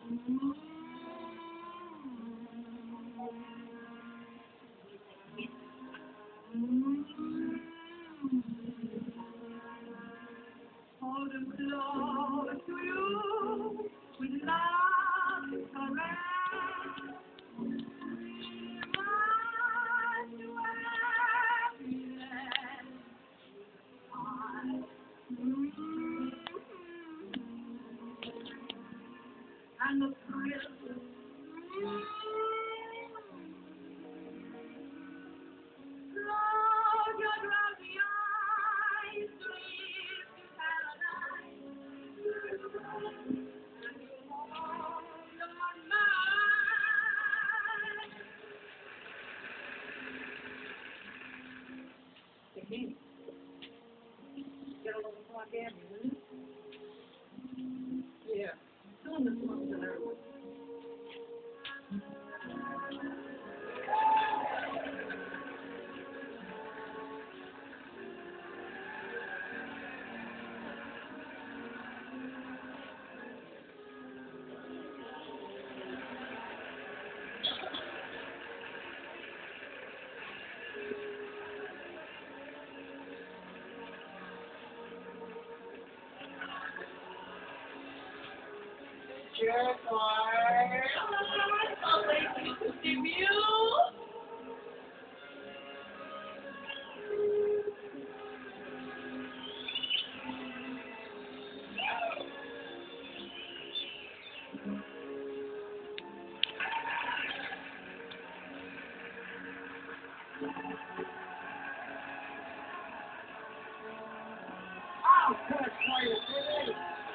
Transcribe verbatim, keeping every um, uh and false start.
Hold them close to you with love and caress. Remind you happiness. And the thrill. Close your drowsy eyes, sleep in paradise. And you hold on mine. Again, get a little clock in, will you? Yeah. Still in the smoke and everything. Jerk, I'll wait you to see you. I'll touch my